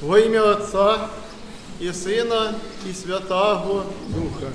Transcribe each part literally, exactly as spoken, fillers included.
Во имя Отца и Сына и Святаго Духа.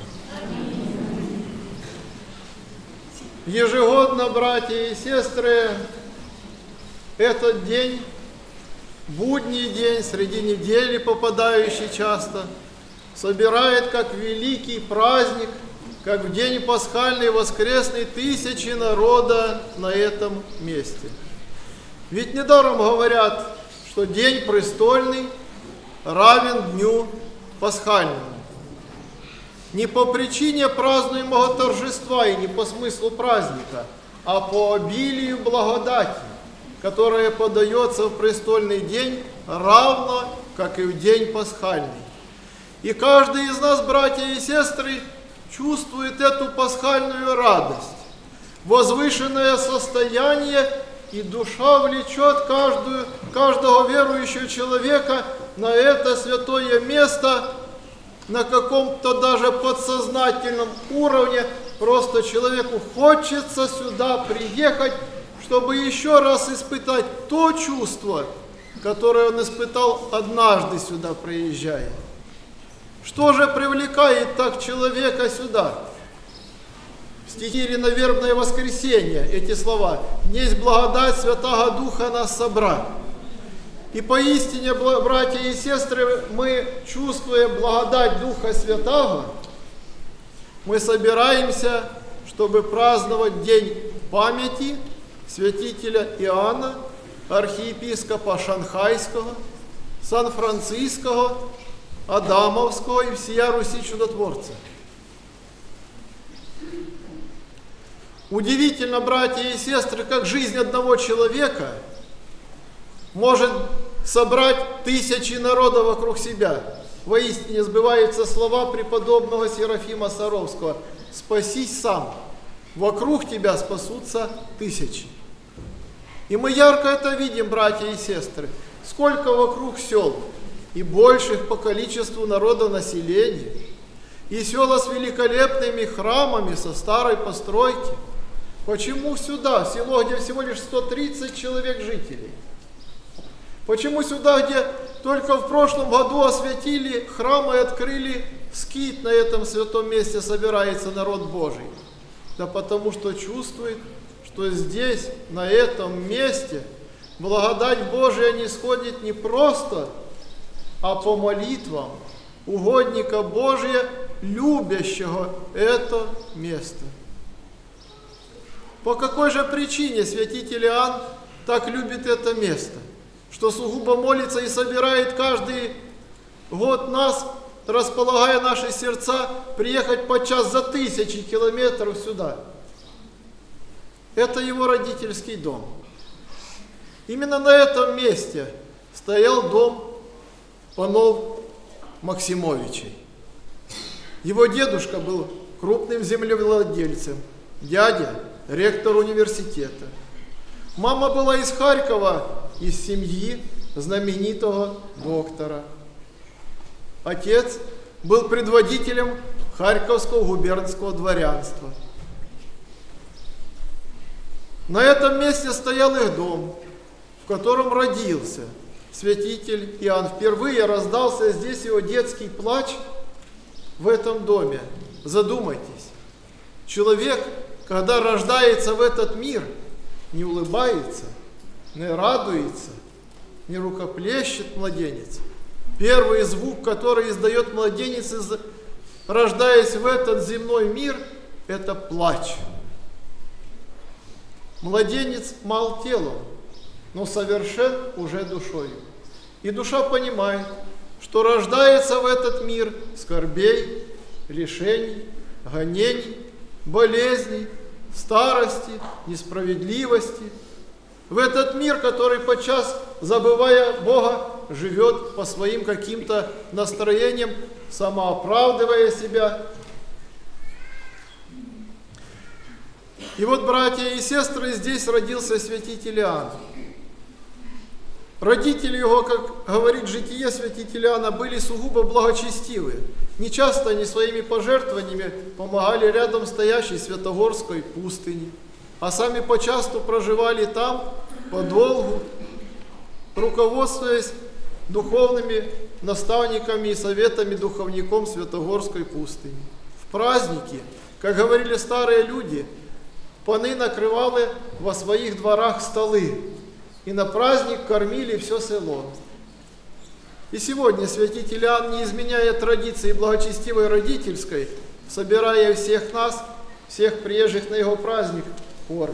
Ежегодно, братья и сестры, этот день, будний день, среди недели попадающий часто, собирает как великий праздник, как в день пасхальный воскресный, тысячи народа на этом месте. Ведь недаром говорят, что день престольный равен дню пасхальному. Не по причине празднуемого торжества и не по смыслу праздника, а по обилию благодати, которая подается в престольный день, равно, как и в день пасхальный. И каждый из нас, братья и сестры, чувствует эту пасхальную радость, возвышенное состояние, и душа влечет каждую, каждого верующего человека на это святое место на каком-то даже подсознательном уровне. Просто человеку хочется сюда приехать, чтобы еще раз испытать то чувство, которое он испытал однажды сюда приезжая. Что же привлекает так человека сюда? В стихе «Ириновербное воскресенье» эти слова: «Несть благодать Святаго Духа нас собра». И поистине, братья и сестры, мы, чувствуя благодать Духа Святаго, мы собираемся, чтобы праздновать день памяти святителя Иоанна, архиепископа Шанхайского, Сан-Франциского, Адамовского и всея Руси чудотворца. Удивительно, братья и сестры, как жизнь одного человека может собрать тысячи народов вокруг себя. Воистине сбываются слова преподобного Серафима Саровского: «Спасись сам, вокруг тебя спасутся тысячи». И мы ярко это видим, братья и сестры. Сколько вокруг сел, и больших по количеству народонаселения, и села с великолепными храмами со старой постройки. Почему сюда, в село, где всего лишь сто тридцать человек жителей? Почему сюда, где только в прошлом году осветили храм и открыли скит, на этом святом месте собирается народ Божий? Да потому что чувствует, что здесь, на этом месте, благодать Божия не сходит не просто, а по молитвам угодника Божия, любящего это место. По какой же причине святитель Иоанн так любит это место, что сугубо молится и собирает каждый год нас, располагая наши сердца, приехать подчас за тысячи километров сюда? Это его родительский дом. Именно на этом месте стоял дом панов Максимовичей. Его дедушка был крупным землевладельцем, дядя – ректор университета. Мама была из Харькова, из семьи знаменитого доктора. Отец был предводителем Харьковского губернского дворянства. На этом месте стоял их дом, в котором родился святитель Иоанн. Впервые раздался здесь его детский плач в этом доме. Задумайтесь, человек, когда рождается в этот мир, не улыбается, не радуется, не рукоплещет младенец. Первый звук, который издает младенец, рождаясь в этот земной мир, это плач. Младенец мал телом, но совершен уже душою. И душа понимает, что рождается в этот мир скорбей, лишений, гонений, болезней, старости, несправедливости. В этот мир, который подчас, забывая Бога, живет по своим каким-то настроениям, самооправдывая себя. И вот, братья и сестры, здесь родился святитель Иоанн. Родители его, как говорит житие святителя Иоанна, были сугубо благочестивые. Нечасто они своими пожертвованиями помогали рядом стоящей Святогорской пустыне, а сами почасту проживали там подолгу, руководствуясь духовными наставниками и советами духовником Святогорской пустыни. В праздники, как говорили старые люди, паны накрывали во своих дворах столы, и на праздник кормили все село. И сегодня святитель Иоанн, не изменяя традиции благочестивой родительской, собирая всех нас, всех приезжих на его праздник, кормит.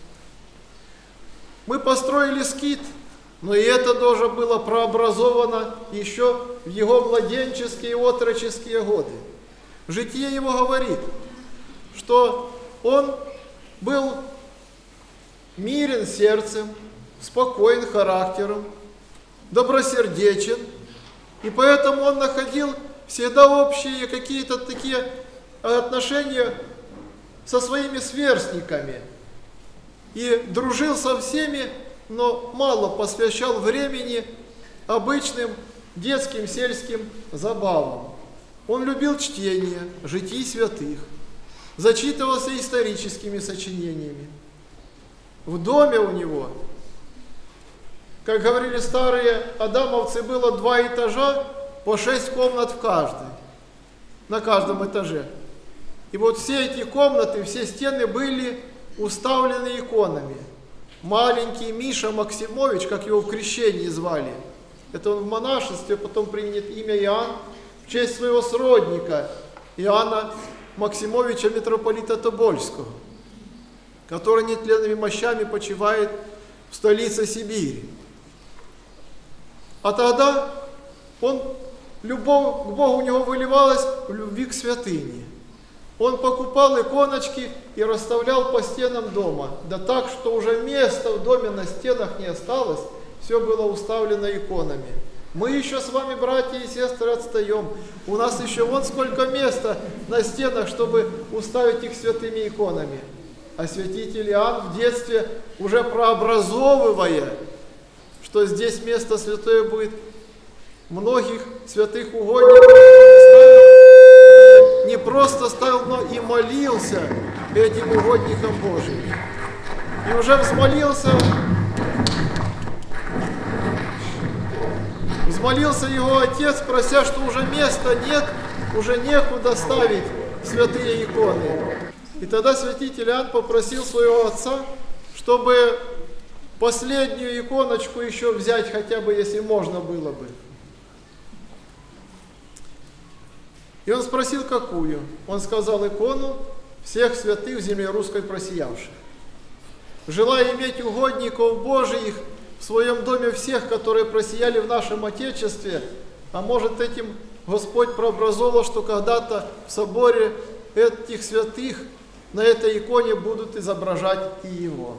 Мы построили скит, но и это тоже было прообразовано еще в его младенческие и отроческие годы. Житие его говорит, что он был мирен сердцем, спокоен характером, добросердечен, и поэтому он находил всегда общие какие-то такие отношения со своими сверстниками и дружил со всеми, но мало посвящал времени обычным детским сельским забавам. Он любил чтение житий святых, зачитывался историческими сочинениями. В доме у него, как говорили старые адамовцы, было два этажа, по шесть комнат в каждой, на каждом этаже. И вот все эти комнаты, все стены были уставлены иконами. Маленький Миша Максимович, как его в крещении звали, это он в монашестве, потом принят имя Иоанн в честь своего сродника Иоанна Максимовича, митрополита Тобольского, который нетленными мощами почивает в столице Сибири. А тогда он, любовь к Богу у него выливалась в любви к святыне. Он покупал иконочки и расставлял по стенам дома, да так, что уже места в доме на стенах не осталось, все было уставлено иконами. Мы еще с вами, братья и сестры, отстаем. У нас еще вон сколько места на стенах, чтобы уставить их святыми иконами. А святитель Иоанн в детстве, уже прообразовывая, что здесь место святое будет, многих святых угодников ставил, не просто ставил, но и молился этим угодникам Божьим. И уже взмолился, взмолился его отец, прося, что уже места нет, уже некуда ставить святые иконы. И тогда святитель Иоанн попросил своего отца, чтобы последнюю иконочку еще взять, хотя бы, если можно было бы. И он спросил, какую? Он сказал: икону всех святых в земле русской просиявших. Желая иметь угодников Божиих в своем доме всех, которые просияли в нашем Отечестве, а может, этим Господь прообразовал, что когда-то в соборе этих святых на этой иконе будут изображать и его.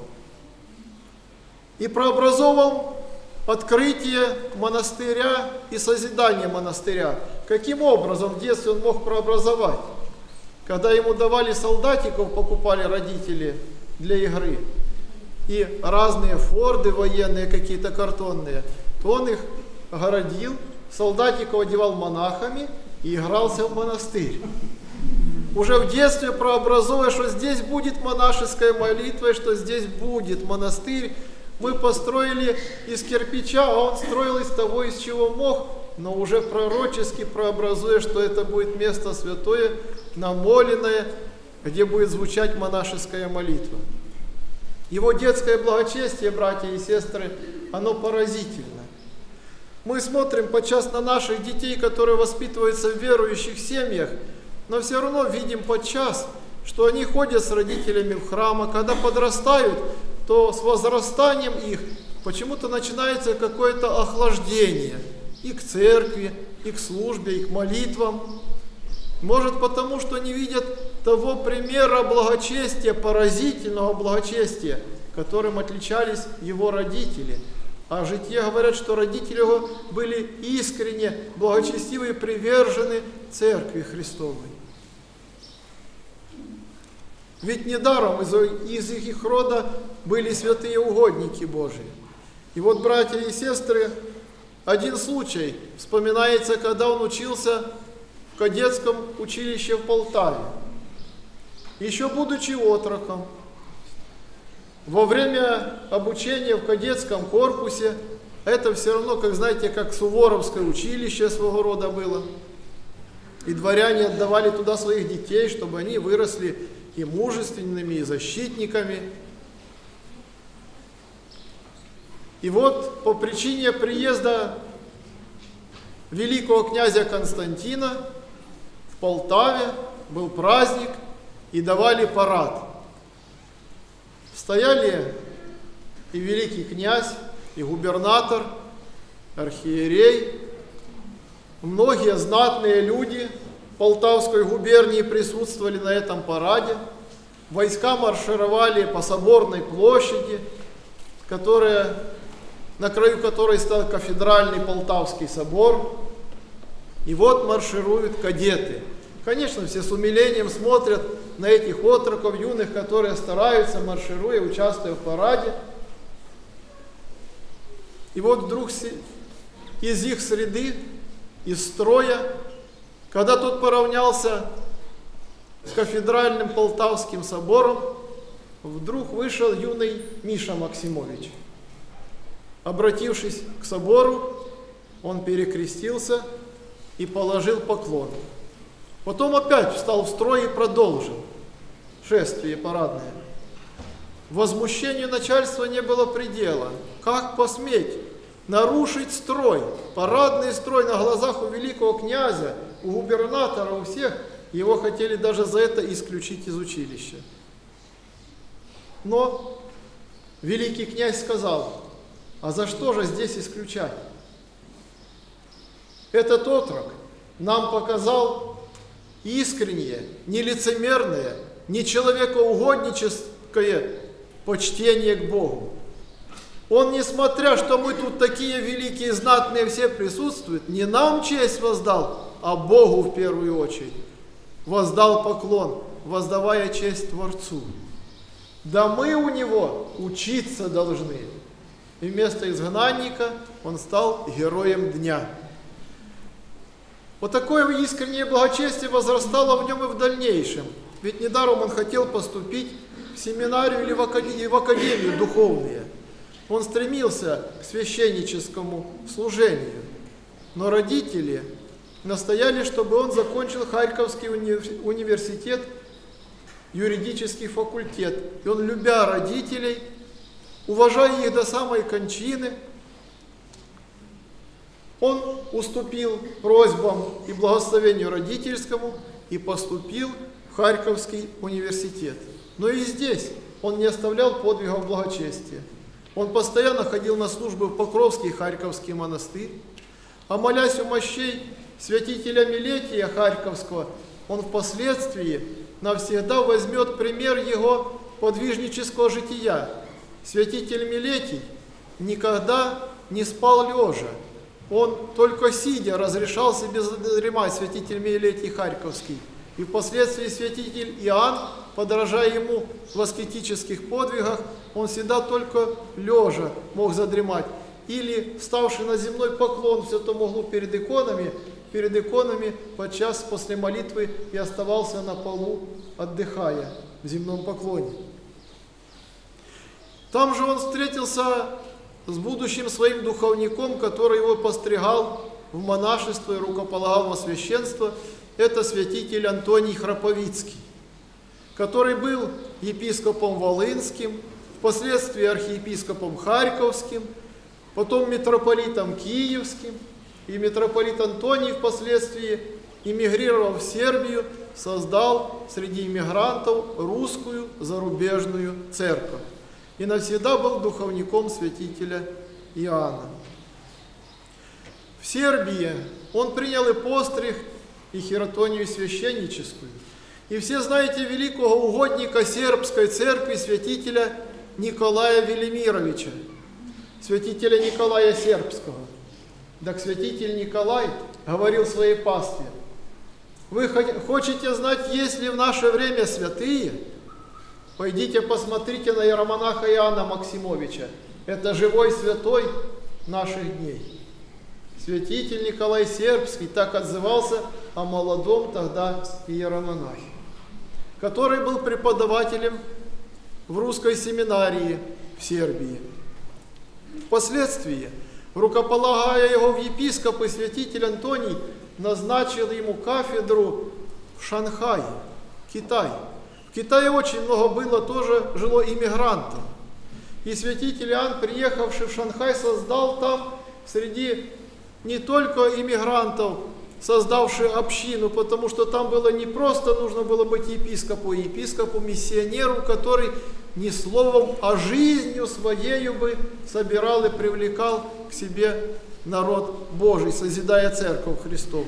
И прообразовал открытие монастыря и созидание монастыря. Каким образом в детстве он мог прообразовать? Когда ему давали солдатиков, покупали родители для игры, и разные форды военные, какие-то картонные, то он их огородил, солдатиков одевал монахами и игрался в монастырь. Уже в детстве прообразовывая, что здесь будет монашеская молитва, и что здесь будет монастырь. Мы построили из кирпича, а он строил из того, из чего мог, но уже пророчески прообразуя, что это будет место святое, намоленное, где будет звучать монашеская молитва. Его детское благочестие, братья и сестры, оно поразительно. Мы смотрим подчас на наших детей, которые воспитываются в верующих семьях, но все равно видим подчас, что они ходят с родителями в храм, а когда подрастают, то с возрастанием их почему-то начинается какое-то охлаждение и к церкви, и к службе, и к молитвам. Может, потому что не видят того примера благочестия, поразительного благочестия, которым отличались его родители. А жития говорят, что родители его были искренне благочестивы и привержены Церкви Христовой. Ведь недаром из, из их рода были святые угодники Божии. И вот, братья и сестры, один случай вспоминается, когда он учился в кадетском училище в Полтаве. Еще будучи отроком, во время обучения в кадетском корпусе это все равно, как знаете, как Суворовское училище своего рода было. И дворяне отдавали туда своих детей, чтобы они выросли и мужественными, и защитниками. И вот по причине приезда великого князя Константина в Полтаве был праздник и давали парад. Стояли и великий князь, и губернатор, архиерей, многие знатные люди Полтавской губернии присутствовали на этом параде. Войска маршировали по Соборной площади, которая, на краю которой стоял кафедральный Полтавский собор. И вот маршируют кадеты. Конечно, все с умилением смотрят на этих отроков юных, которые стараются, маршируя, участвуя в параде. И вот вдруг из их среды, из строя, когда тот поравнялся с кафедральным Полтавским собором, вдруг вышел юный Миша Максимович. Обратившись к собору, он перекрестился и положил поклон. Потом опять встал в строй и продолжил шествие парадное. Возмущению начальства не было предела. Как посметь нарушить строй, парадный строй на глазах у великого князя, у губернатора, у всех? Его хотели даже за это исключить из училища. Но великий князь сказал: а за что же здесь исключать? Этот отрок нам показал искреннее, не лицемерное, не человекоугодническое почтение к Богу. Он, несмотря, что мы тут такие великие, знатные все присутствуют, не нам честь воздал, а Богу в первую очередь. Воздал поклон, воздавая честь Творцу. Да мы у него учиться должны. И вместо изгнанника он стал героем дня. Вот такое искреннее благочестие возрастало в нем и в дальнейшем. Ведь недаром он хотел поступить в семинарию или в академию, в академию духовную. Он стремился к священническому служению. Но родители настояли, чтобы он закончил Харьковский уни- университет, юридический факультет. И он, любя родителей, уважая их до самой кончины, он уступил просьбам и благословению родительскому и поступил в Харьковский университет. Но и здесь он не оставлял подвигов благочестия. Он постоянно ходил на службы в Покровский Харьковский монастырь, а молясь у мощей святителя Милетия Харьковского, он впоследствии навсегда возьмет пример его подвижнического жития. Святитель Милетий никогда не спал лежа. Он только сидя разрешал себе задремать, святитель Милетий Харьковский. И впоследствии святитель Иоанн, подражая ему в аскетических подвигах, он всегда только лежа мог задремать. Или, ставший на земной поклон в святом углу перед иконами, перед иконами подчас после молитвы и оставался на полу, отдыхая в земном поклоне. Там же он встретился с будущим своим духовником, который его постригал в монашество и рукополагал во священство. Это святитель Антоний Храповицкий, который был епископом Волынским, впоследствии архиепископом Харьковским, потом митрополитом Киевским, и митрополит Антоний впоследствии, эмигрировав в Сербию, создал среди иммигрантов русскую зарубежную церковь и навсегда был духовником святителя Иоанна. В Сербии он принял и постриг, и хиротонию священническую. И все знаете великого угодника сербской церкви, святителя Николая Велимировича, святителя Николая Сербского. Так святитель Николай говорил своей пастве: вы хотите знать, есть ли в наше время святые? Пойдите посмотрите на иеромонаха Иоанна Максимовича. Это живой святой наших дней. Святитель Николай Сербский так отзывался о молодом тогда иеромонахе, который был преподавателем в русской семинарии в Сербии. Впоследствии рукополагая его в епископы, святитель Антоний назначил ему кафедру в Шанхае, Китай. В Китае очень много было тоже жило иммигрантов. И святитель Иоанн, приехавший в Шанхай, создал там среди не только иммигрантов, создавший общину, потому что там было не просто нужно было быть епископу, епископу, миссионеру, который не словом, а жизнью своею бы собирал и привлекал к себе народ Божий, созидая церковь Христову.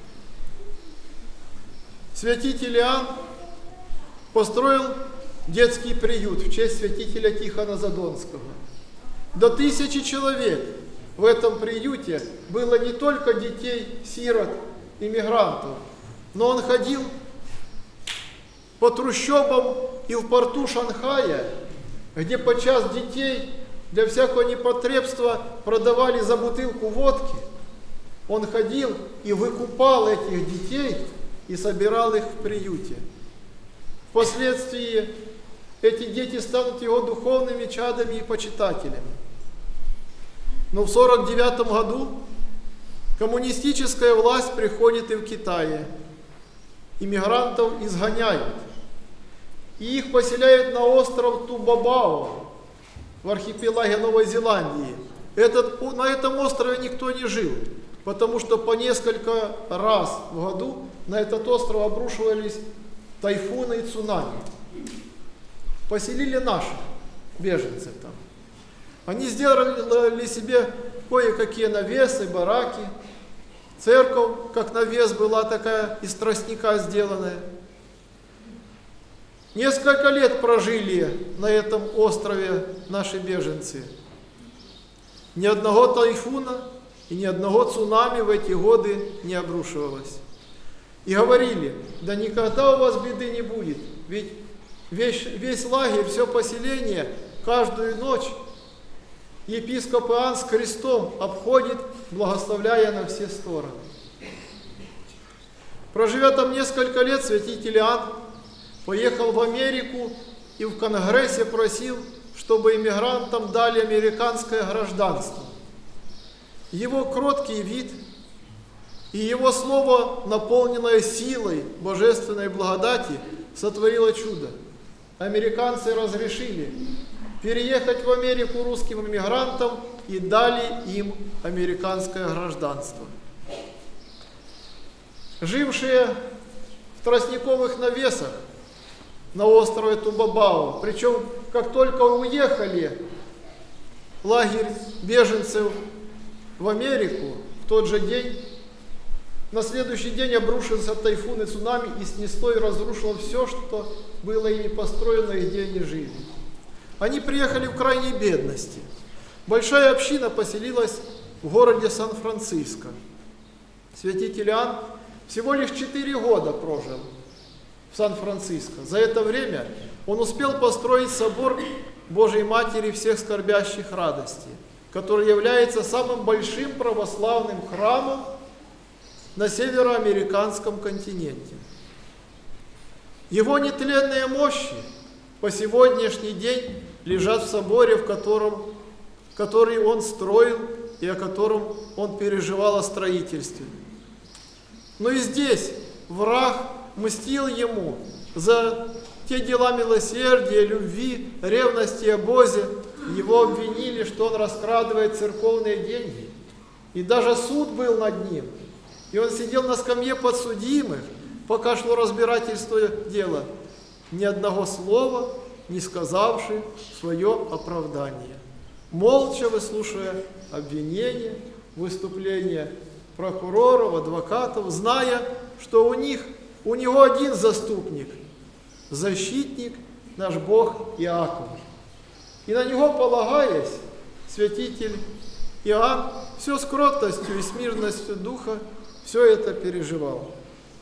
Святитель Иоанн построил детский приют в честь святителя Тихона Задонского. До тысячи человек в этом приюте было не только детей, сирот, иммигрантов, но он ходил по трущобам и в порту Шанхая, где подчас детей для всякого непотребства продавали за бутылку водки. Он ходил и выкупал этих детей и собирал их в приюте. Впоследствии эти дети станут его духовными чадами и почитателями. Но в сорок девятом году коммунистическая власть приходит и в Китае. Иммигрантов изгоняют. И их поселяют на остров Тубабао в архипелаге Новой Зеландии. Этот, на этом острове никто не жил, потому что по несколько раз в году на этот остров обрушивались тайфуны и цунами. Поселили наших беженцев там. Они сделали себе кое-какие навесы, бараки. Церковь, как навес, была такая из тростника сделанная. Несколько лет прожили на этом острове наши беженцы. Ни одного тайфуна и ни одного цунами в эти годы не обрушивалось. И говорили: да никогда у вас беды не будет, ведь весь, весь лагерь, все поселение каждую ночь епископ Иоанн с крестом обходит, благословляя на все стороны. Проживя там несколько лет, святитель Иоанн поехал в Америку и в Конгрессе просил, чтобы иммигрантам дали американское гражданство. Его кроткий вид и его слово, наполненное силой божественной благодати, сотворило чудо. Американцы разрешили переехать в Америку русским иммигрантам и дали им американское гражданство. Жившие в тростниковых навесах на острове Тубабао, причем как только уехали в лагерь беженцев в Америку, в тот же день, на следующий день обрушился тайфун и цунами и снесло и разрушило все, что было ими построено и где они жили. Они приехали в крайней бедности. Большая община поселилась в городе Сан-Франциско. Святитель Иоанн всего лишь четыре года прожил в Сан-Франциско. За это время он успел построить собор Божией Матери всех скорбящих радостей, который является самым большим православным храмом на североамериканском континенте. Его нетленные мощи по сегодняшний день лежат в соборе, в котором, который он строил и о котором он переживал о строительстве. Но и здесь враг мстил ему за те дела милосердия, любви, ревности и обозе. Его обвинили, что он раскрадывает церковные деньги. И даже суд был над ним. И он сидел на скамье подсудимых, пока шло разбирательство дела, ни одного слова не сказавший свое оправдание, молча выслушивая обвинения, выступления прокуроров, адвокатов, зная, что у них, у него один заступник, защитник, наш Бог Иаков. И на него полагаясь, святитель Иоанн все с кротостью и смиренностью духа все это переживал.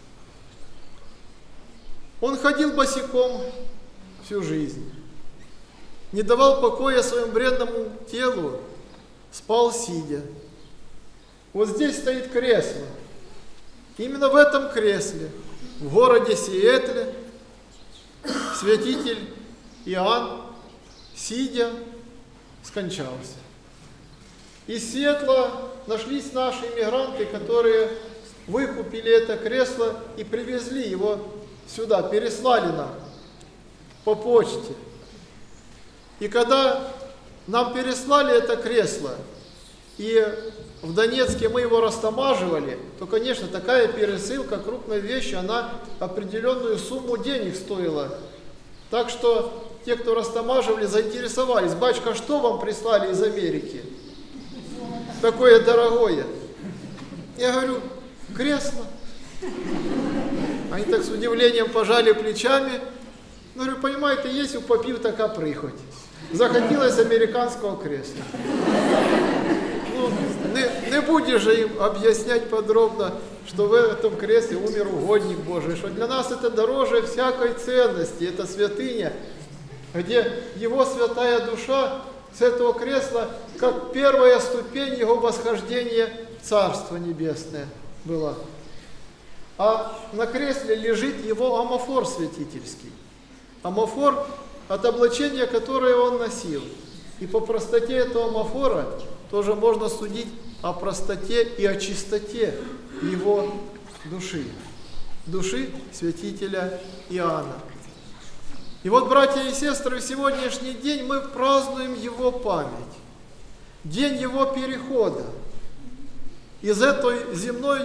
Он ходил босиком всю жизнь, не давал покоя своему бредному телу, спал сидя. Вот здесь стоит кресло. Именно в этом кресле, в городе Сиэтле, святитель Иоанн, сидя, скончался. из Сиэтла нашлись наши иммигранты, которые выкупили это кресло и привезли его сюда, переслали нам по почте. И когда нам переслали это кресло, и в Донецке мы его растамаживали, то, конечно, такая пересылка крупной вещи, она определенную сумму денег стоила. Так что те, кто растамаживали, заинтересовались: батюшка, что вам прислали из Америки? Такое дорогое. Я говорю: кресло. Они так с удивлением пожали плечами. Я говорю: понимаете, есть у попів така прихоть. Захотелось американского кресла. Ну, не, не будешь же им объяснять подробно, что в этом кресле умер угодник Божий, что для нас это дороже всякой ценности, это святыня, где его святая душа с этого кресла, как первая ступень его восхождения в Царство Небесное была. А на кресле лежит его амофор святительский. Амофор от облачения, которое он носил. И по простоте этого амофора тоже можно судить о простоте и о чистоте его души. Души святителя Иоанна. И вот, братья и сестры, в сегодняшний день мы празднуем его память. День его перехода из этой земной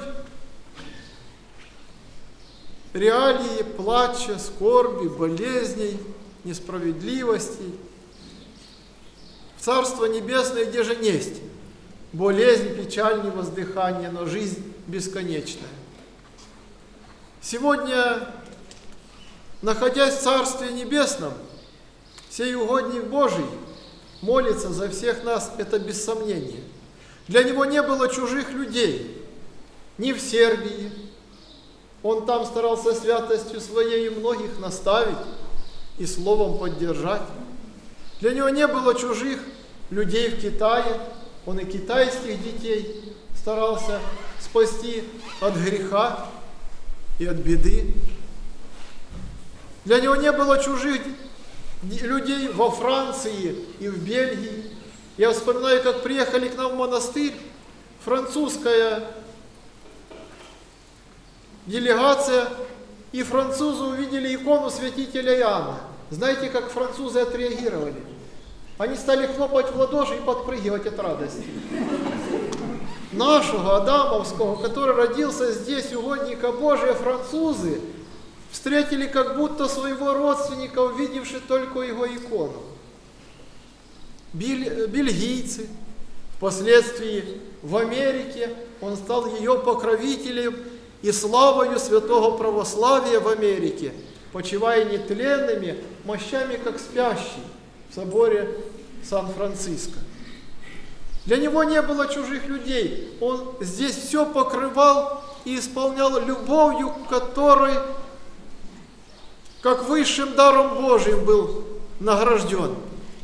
реалии плача, скорби, болезней, несправедливостей в Царство Небесное, где же несть болезнь, печаль, невоздыхание, но жизнь бесконечная. Сегодня, находясь в Царстве Небесном, сей угодник Божий молится за всех нас, это без сомнения. Для него не было чужих людей, ни в Сербии. Он там старался святостью своей многих наставить и словом поддержать. Для него не было чужих людей в Китае. Он и китайских детей старался спасти от греха и от беды. Для него не было чужих людей во Франции и в Бельгии. Я вспоминаю, как приехали к нам в монастырь французская делегация, и французы увидели икону святителя Иоанна. Знаете, как французы отреагировали? Они стали хлопать в ладоши и подпрыгивать от радости. Нашего Адамовского, который родился здесь, угодника Божия, французы встретили как будто своего родственника, увидевши только его икону. Бель, бельгийцы, впоследствии в Америке, он стал ее покровителем и славою святого православия в Америке, почивая нетленными мощами, как спящий в соборе Сан-Франциско. Для него не было чужих людей. Он здесь все покрывал и исполнял любовью, которой, как высшим даром Божиим, был награжден.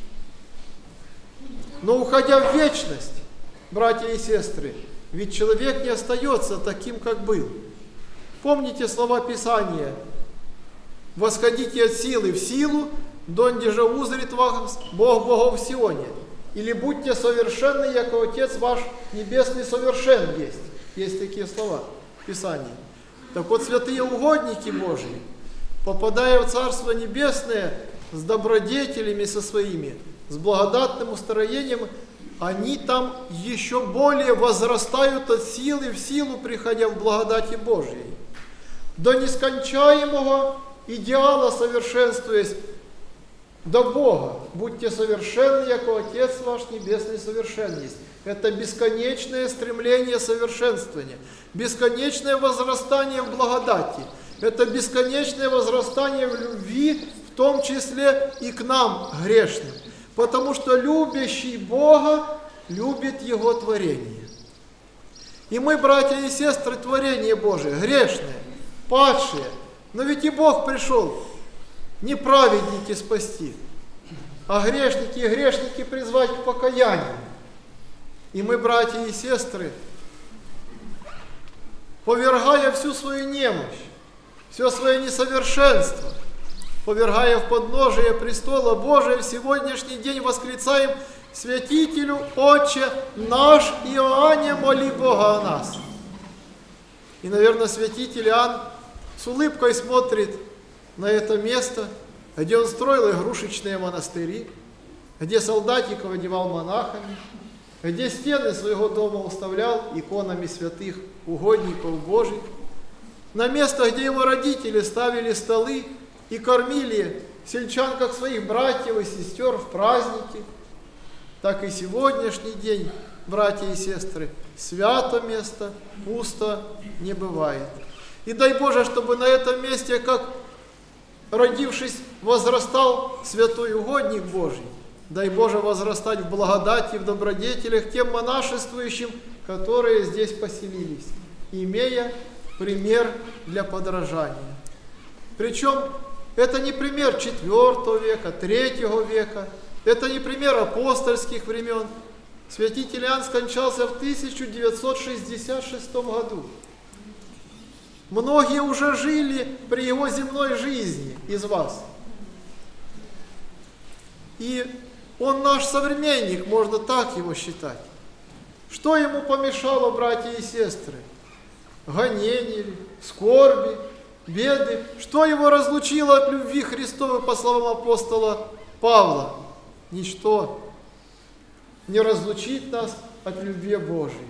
Но уходя в вечность, братья и сестры, ведь человек не остается таким, как был. Помните слова Писания: «Восходите от силы в силу, донде же узрит вас Бог богов в Сионе». Или «Будьте совершенны, яко Отец ваш Небесный совершен есть». Есть такие слова в Писании. Так вот, святые угодники Божьи, попадая в Царство Небесное с добродетелями со своими, с благодатным устроением, они там еще более возрастают от силы в силу, приходя в благодати Божьей. До нескончаемого идеала совершенствуясь, до Бога. Будьте совершенны, яко Отец ваш Небесный совершен есть. Это бесконечное стремление совершенствования, бесконечное возрастание в благодати. Это бесконечное возрастание в любви, в том числе и к нам, грешным. Потому что любящий Бога любит Его творение. И мы, братья и сестры, творение Божие, грешные, падшие. Но ведь и Бог пришел не праведники спасти, а грешники и грешники призвать к покаянию. И мы, братья и сестры, повергая всю свою немощь, все свое несовершенство, повергая в подножие престола Божия, в сегодняшний день восклицаем: святителю, Отче наш Иоанне, моли Бога о нас. И, наверное, святитель Иоанн с улыбкой смотрит на это место, где он строил игрушечные монастыри, где солдатиков одевал монахами, где стены своего дома уставлял иконами святых угодников Божьих, на место, где его родители ставили столы и кормили сельчан, как своих братьев и сестер в праздники, так и сегодняшний день, братья и сестры, свято место, пусто не бывает. И дай Боже, чтобы на этом месте, как родившись, возрастал святой угодник Божий, дай Боже возрастать в благодати и в добродетелях тем монашествующим, которые здесь поселились, имея пример для подражания. Причем это не пример четвёртого века, третьего века, это не пример апостольских времен. Святитель Иоанн скончался в тысяча девятьсот шестьдесят шестом году. Многие уже жили при его земной жизни из вас. И он наш современник, можно так его считать. Что ему помешало, братья и сестры? Гонения, скорби, беды. Что его разлучило от любви Христовой, по словам апостола Павла? Ничто не разлучит нас от любви Божией.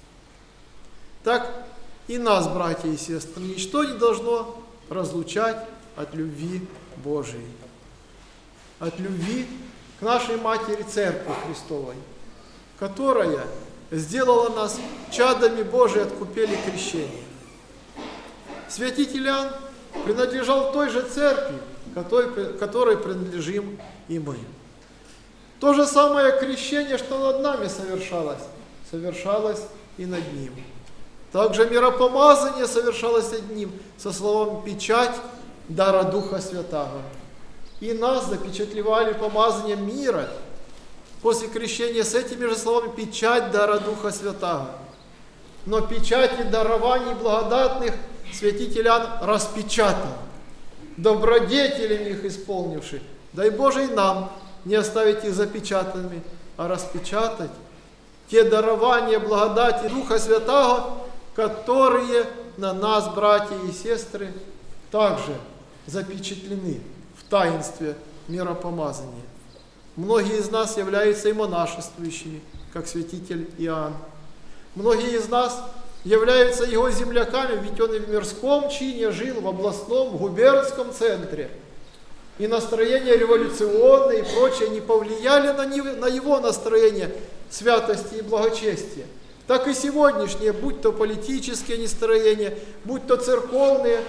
Так и нас, братья и сестры, ничто не должно разлучать от любви Божией. От любви к нашей Матери Церкви Христовой, которая сделала нас чадами Божией от купели крещения. Святитель Иоанн принадлежал той же церкви, которой, которой принадлежим и мы. То же самое крещение, что над нами совершалось, совершалось и над ним. Также миропомазание совершалось над ним со словом «печать дара Духа Святаго». И нас запечатлевали помазанием мира после крещения с этими же словами «печать дара Духа Святаго». Но печати дарований благодатных святитель Иоанн распечатал, добродетелями их исполнивши. Дай Боже и нам не оставить их запечатанными, а распечатать те дарования благодати Духа Святаго, которые на нас, братья и сестры, также запечатлены в таинстве миропомазания. Многие из нас являются и монашествующими, как святитель Иоанн. Многие из нас являются его земляками, ведь он и в мирском чине жил, в областном, в губернском центре. И настроения революционные и прочее не повлияли на его настроение святости и благочестия. Так и сегодняшние, будь то политические настроения, будь то церковные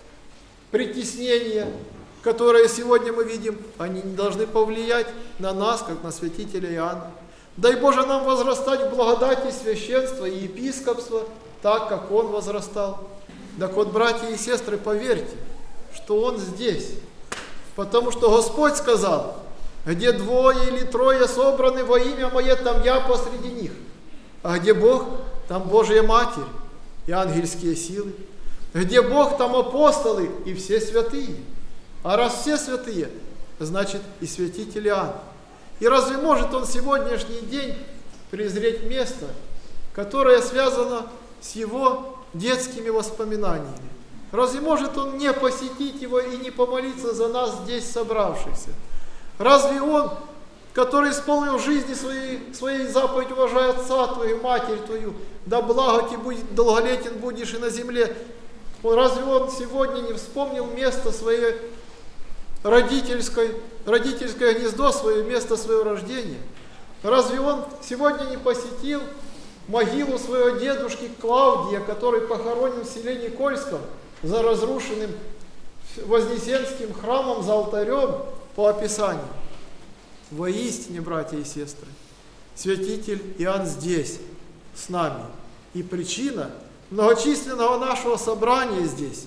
притеснения, которые сегодня мы видим, они не должны повлиять на нас, как на святителя Иоанна. Дай Боже нам возрастать в благодати священства и епископства, так, как он возрастал. Так вот, братья и сестры, поверьте, что он здесь. Потому что Господь сказал: где двое или трое собраны во имя Мое, там я посреди них. А где Бог, там Божья Матерь и ангельские силы. Где Бог, там апостолы и все святые. А раз все святые, значит и святитель Иоанн. И разве может он сегодняшний день презреть место, которое связано с его детскими воспоминаниями? Разве может он не посетить его и не помолиться за нас здесь собравшихся? Разве он, который исполнил в жизни своей, своей заповедь «Уважай отца твою, матерь твою, да благо тебе будет, долголетен будешь и на земле», разве он сегодня не вспомнил место своей родительской, родительское гнездо, свое место своего рождения? Разве он сегодня не посетил могилу своего дедушки Клавдия, который похоронен в селе Никольском, за разрушенным Вознесенским храмом, за алтарем по описанию? Воистине, братья и сестры, святитель Иоанн здесь, с нами. И причина многочисленного нашего собрания здесь.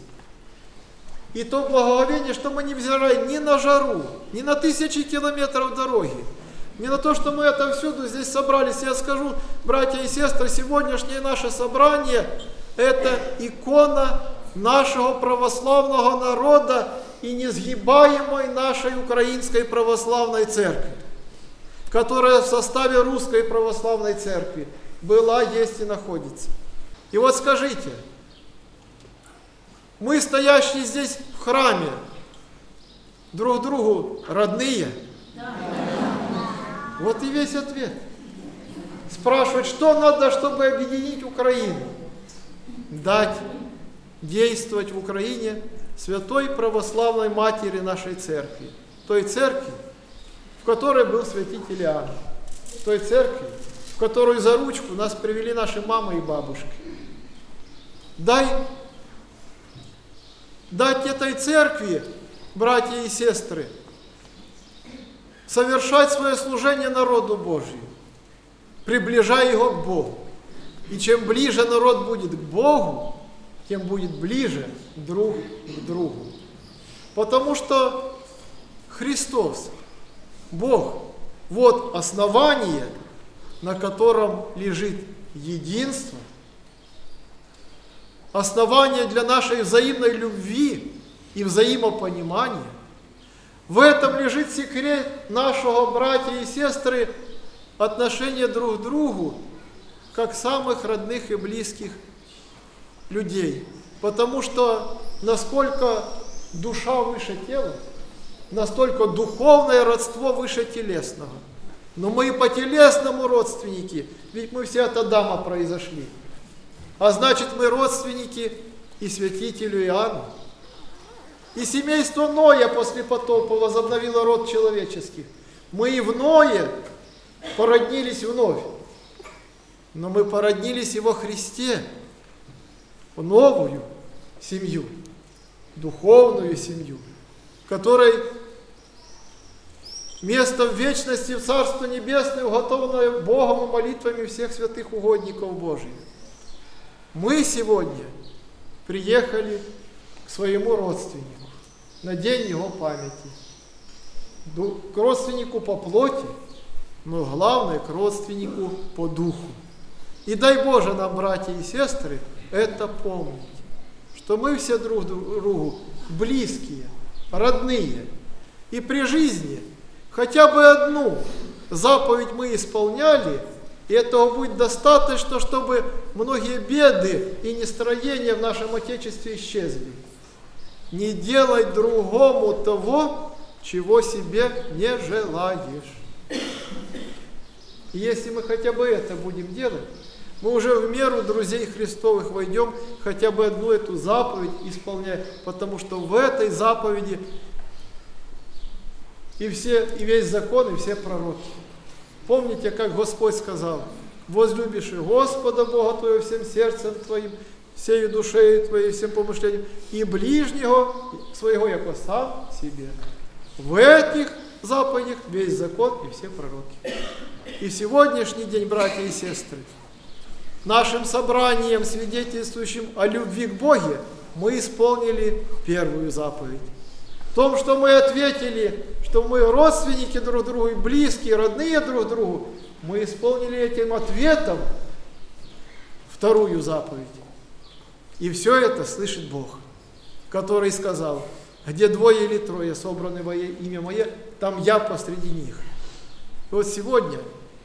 И то благоговение, что мы, невзирая ни на жару, ни на тысячи километров дороги, ни на то, что мы отовсюду здесь собрались. Я скажу, братья и сестры, сегодняшнее наше собрание – это икона нашего православного народа и несгибаемой нашей Украинской Православной Церкви. которая в составе Русской Православной Церкви была, есть и находится. И вот скажите, мы, стоящие здесь в храме, друг другу родные? Да. Вот и весь ответ. Спрашивают, что надо, чтобы объединить Украину? Дать действовать в Украине Святой Православной Матери нашей Церкви. Той Церкви, в которой был святитель Иоанн. Той Церкви, в которую за ручку нас привели наши мамы и бабушки. Дай, дать этой Церкви, братья и сестры, совершать свое служение народу Божию, приближая его к Богу. И чем ближе народ будет к Богу, тем будет ближе друг к другу. Потому что Христос, Бог, вот основание, на котором лежит единство, основание для нашей взаимной любви и взаимопонимания. В этом лежит секрет нашего, братья и сестры, отношения друг к другу, как самых родных и близких людей. Потому что насколько душа выше тела, настолько духовное родство выше телесного. Но мы и по телесному родственники, ведь мы все от Адама произошли. А значит, мы родственники и святителю Иоанну. И семейство Ноя после потопа возобновило род человеческий. Мы и в Ное породнились вновь. Но мы породнились и во Христе, в новую семью, духовную семью, которой место в вечности, в Царство Небесное, уготованное Богом и молитвами всех святых угодников Божьих. Мы сегодня приехали к своему родственнику на день его памяти, к родственнику по плоти, но главное, к родственнику по духу. И дай Боже нам, братья и сестры, это помнить, что мы все друг другу близкие, родные. И при жизни хотя бы одну заповедь мы исполняли, и этого будет достаточно, чтобы многие беды и нестроения в нашем Отечестве исчезли. Не делай другому того, чего себе не желаешь. И если мы хотя бы это будем делать, мы уже в меру друзей Христовых войдем, хотя бы одну эту заповедь исполняя, потому что в этой заповеди и, все, и весь закон, и все пророки. Помните, как Господь сказал: возлюбишь и Господа Бога твоего всем сердцем твоим, всею душею твоей, всем помышлением, и ближнего своего, яко сам себе. В этих заповедях весь закон и все пророки. И в сегодняшний день, братья и сестры, нашим собранием, свидетельствующим о любви к Богу, мы исполнили первую заповедь. В том, что мы ответили, что мы родственники друг другу, близкие, родные друг другу, мы исполнили этим ответом вторую заповедь. И все это слышит Бог, который сказал: где двое или трое собраны во имя Мое, там я посреди них. И вот сегодня,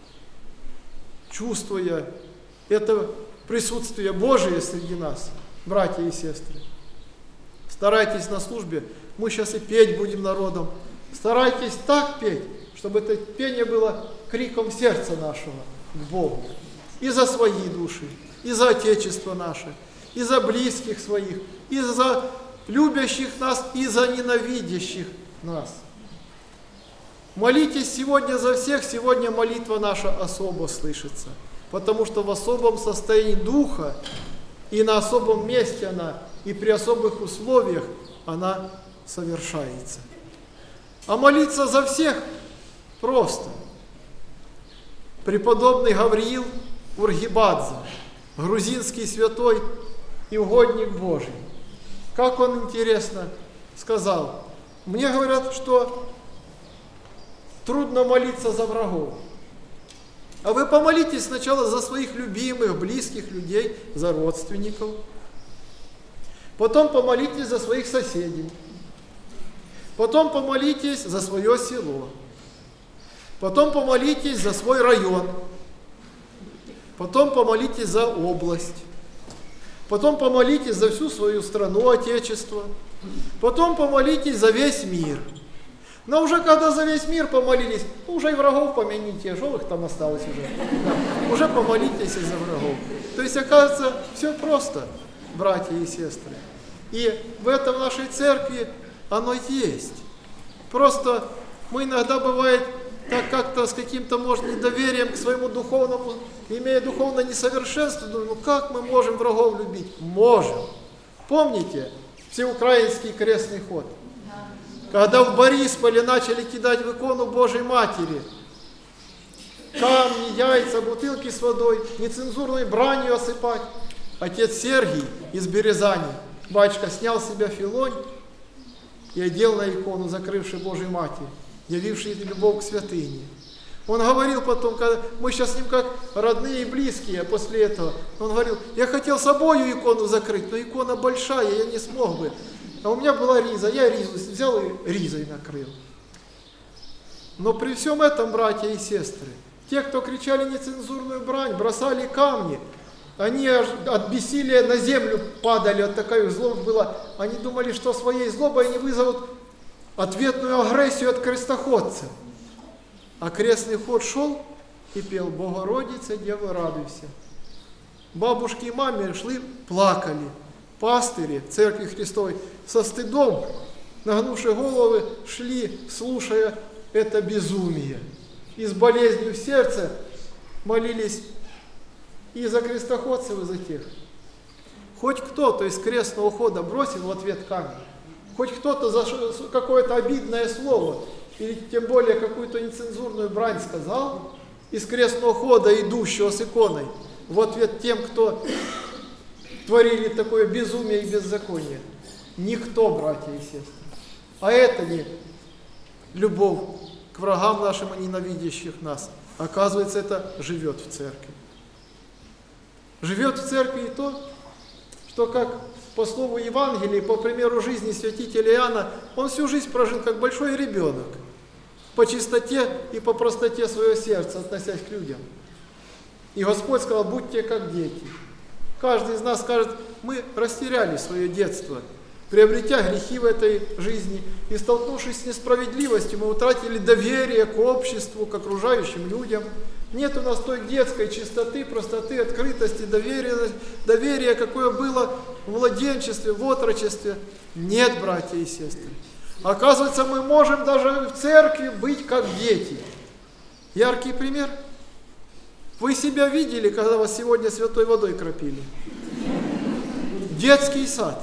чувствуя это присутствие Божие среди нас, братья и сестры, старайтесь на службе, мы сейчас и петь будем народом, старайтесь так петь, чтобы это пение было криком сердца нашего к Богу. И за свои души, и за Отечество наше, и за близких своих, и за любящих нас, и за ненавидящих нас. Молитесь сегодня за всех, сегодня молитва наша особо слышится, потому что в особом состоянии духа и на особом месте она, и при особых условиях она совершается. А молиться за всех просто. Преподобный Гавриил Ургибадзе, грузинский святой и угодник Божий, как он интересно сказал: мне говорят, что трудно молиться за врагов. А вы помолитесь сначала за своих любимых, близких людей, за родственников. Потом помолитесь за своих соседей. Потом помолитесь за свое село. Потом помолитесь за свой район. Потом помолитесь за область. Потом помолитесь за всю свою страну, Отечество. Потом помолитесь за весь мир. Но уже когда за весь мир помолились, уже и врагов помяните, что их там осталось уже. Да, уже помолитесь и за врагов. То есть, оказывается, все просто, братья и сестры. И в этом нашей церкви оно есть. Просто мы иногда бывает так как-то с каким-то, может, недоверием к своему духовному, имея духовное несовершенство, думаю, ну как мы можем врагов любить? Можем. Помните всеукраинский крестный ход? Когда в Борисполе начали кидать в икону Божьей Матери камни, яйца, бутылки с водой, нецензурной бранью осыпать, отец Сергий из Березани, батюшка, снял с себя филонь и одел на икону, закрывший Божьей Матери, явивший любовь к святыне. Он говорил потом, когда мы сейчас с ним как родные и близкие после этого, он говорил, я хотел собою икону закрыть, но икона большая, я не смог бы. А у меня была риза, я ризу взял и ризой накрыл. Но при всем этом, братья и сестры, те, кто кричали нецензурную брань, бросали камни, они от бессилия на землю падали, от такой злобы была. Они думали, что своей злобой они вызовут ответную агрессию от крестоходцев. А крестный ход шел и пел «Богородица, Дева, радуйся». Бабушки и мамы шли, плакали. Пастыри Церкви Христовой со стыдом, нагнувши головы, шли, слушая это безумие. И с болезнью в сердце молились и за крестоходцев, и за тех. Хоть кто-то из крестного хода бросил в ответ камень, хоть кто-то за какое-то обидное слово, или тем более какую-то нецензурную брань сказал, из крестного хода, идущего с иконой, в ответ тем, кто творили такое безумие и беззаконие. Никто, братья и сестры. А это не любовь к врагам нашим и ненавидящих нас. Оказывается, это живет в церкви. Живет в церкви и то, что как по слову Евангелия, по примеру жизни святителя Иоанна, он всю жизнь прожил как большой ребенок, по чистоте и по простоте своего сердца, относясь к людям. И Господь сказал, будьте как дети. Каждый из нас скажет, мы растеряли свое детство, приобретя грехи в этой жизни, и столкнувшись с несправедливостью, мы утратили доверие к обществу, к окружающим людям. Нет у нас той детской чистоты, простоты, открытости, доверия, доверия, какое было в младенчестве, в отрочестве. Нет, братья и сестры. Оказывается, мы можем даже в церкви быть как дети. Яркий пример. Вы себя видели, когда вас сегодня святой водой кропили? Детский сад.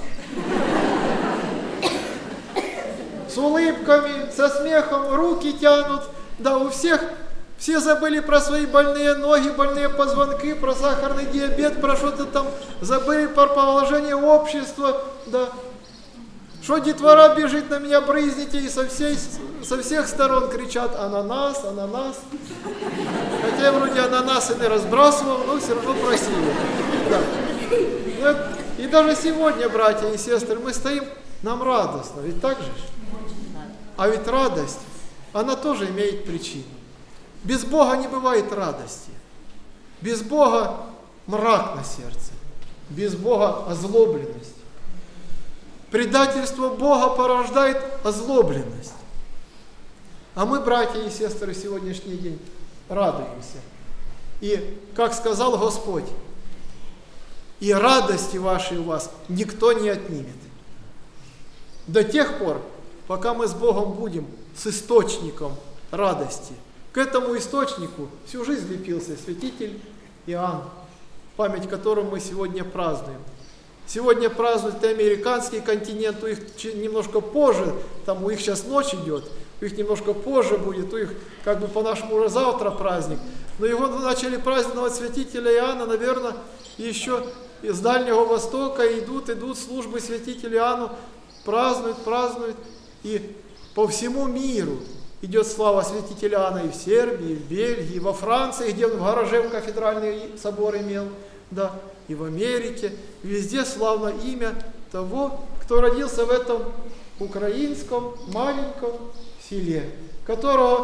С улыбками, со смехом, руки тянут. Да, у всех, все забыли про свои больные ноги, больные позвонки, про сахарный диабет, про что-то там, забыли про положение общества, да. Что детвора бежит на меня, брызните, и со, всей, со всех сторон кричат ананас, ананас. Хотя я вроде ананасы не разбрасывал, но все равно просили. Да. И даже сегодня, братья и сестры, мы стоим, нам радостно, ведь так же? А ведь радость, она тоже имеет причину. Без Бога не бывает радости. Без Бога мрак на сердце. Без Бога озлобленность. Предательство Бога порождает озлобленность. А мы, братья и сестры, в сегодняшний день радуемся. И, как сказал Господь, и радости вашей у вас никто не отнимет. До тех пор, пока мы с Богом будем, с источником радости. К этому источнику всю жизнь лепился святитель Иоанн, память которому мы сегодня празднуем. Сегодня празднуют и американский континент, у них немножко позже, там у них сейчас ночь идет, у них немножко позже будет, у них как бы по-нашему уже завтра праздник. Но его начали праздновать святителя Иоанна, наверное, еще из Дальнего Востока идут, идут службы святителя Иоанну, празднуют, празднуют, и по всему миру идет слава святителя Иоанна и в Сербии, и в Бельгии, и во Франции, где он в гараже кафедральный собор имел, да, и в Америке, везде славно имя того, кто родился в этом украинском маленьком селе, которого,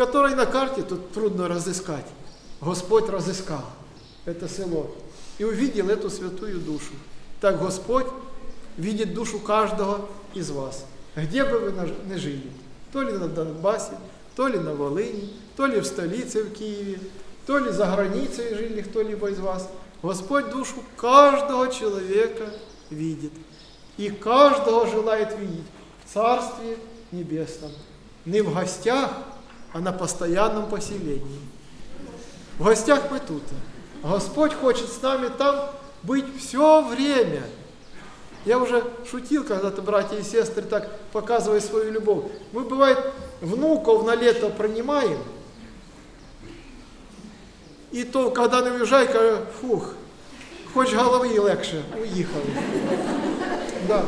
которой на карте тут трудно разыскать. Господь разыскал это село и увидел эту святую душу. Так Господь видит душу каждого из вас. Где бы вы ни жили, то ли на Донбассе, то ли на Волыни, то ли в столице, в Киеве, то ли за границей жили кто-либо из вас, Господь душу каждого человека видит. И каждого желает видеть в Царстве Небесном. Не в гостях, а на постоянном поселении. В гостях мы тут. Господь хочет с нами там быть все время. Я уже шутил когда-то, братья и сестры, так показывая свою любовь. Мы, бывает, внуков на лето принимаем, і то, коли не уїжджай, каже, фух, хоч голови і легше, уїхали. Да.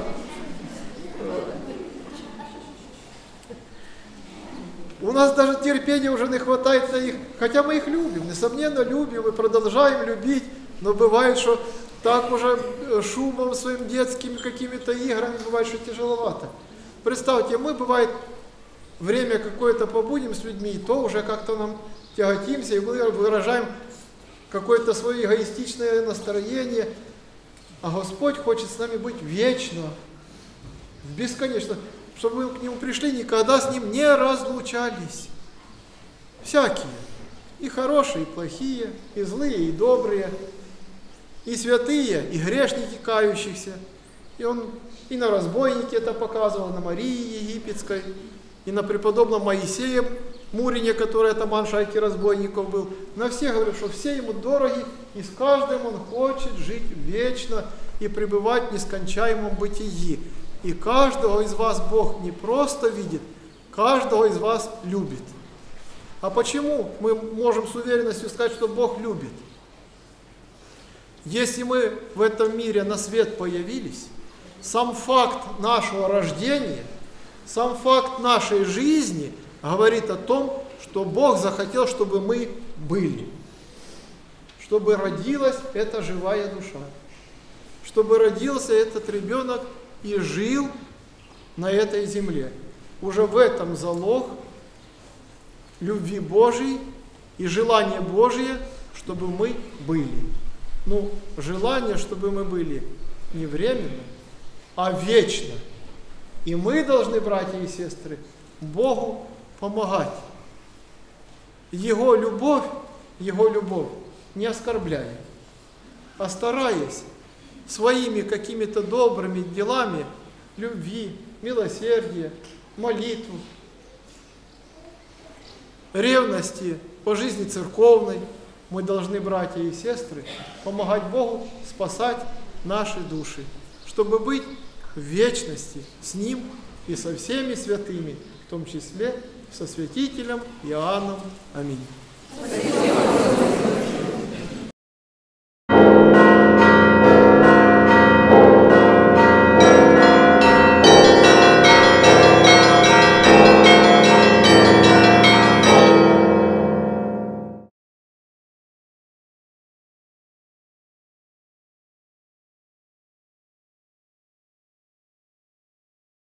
У нас даже терпения уже не хватает на их, хотя мы их любим, несомненно любим и продолжаем любить, но бывает, что так уже шумом своим детскими какими-то играми, бывает, что тяжеловато. Представьте, мы, бывает, время какое-то побудем с людьми, и то уже как-то нам тяготимся и выражаем какое-то свое эгоистичное настроение, а Господь хочет с нами быть вечно, бесконечно, чтобы мы к Нему пришли, никогда с Ним не разлучались. Всякие, и хорошие, и плохие, и злые, и добрые, и святые, и грешники кающихся. И Он и на разбойнике это показывал, на Марии Египетской, и на преподобном Моисее Мурине, который атаман шайки разбойников был. На всех говорит, что все ему дороги, и с каждым он хочет жить вечно и пребывать в нескончаемом бытии. И каждого из вас Бог не просто видит, каждого из вас любит. А почему мы можем с уверенностью сказать, что Бог любит? Если мы в этом мире на свет появились, сам факт нашего рождения, сам факт нашей жизни говорит о том, что Бог захотел, чтобы мы были. Чтобы родилась эта живая душа. Чтобы родился этот ребенок и жил на этой земле. Уже в этом залог любви Божьей и желание Божье, чтобы мы были. Ну, желание, чтобы мы были не временно, а вечно. И мы должны, братья и сестры, Богу помогать. Его любовь, Его любовь не оскорбляя, а стараясь своими какими-то добрыми делами любви, милосердия, молитву, ревности по жизни церковной, мы должны, братья и сестры, помогать Богу спасать наши души, чтобы быть в вечности с Ним и со всеми святыми, в том числе со святителем Иоанном. Аминь.